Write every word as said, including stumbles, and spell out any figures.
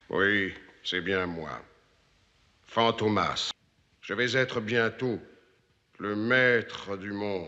Oui, c'est bien moi. Fantomas. Je vais être bientôt le maître du monde.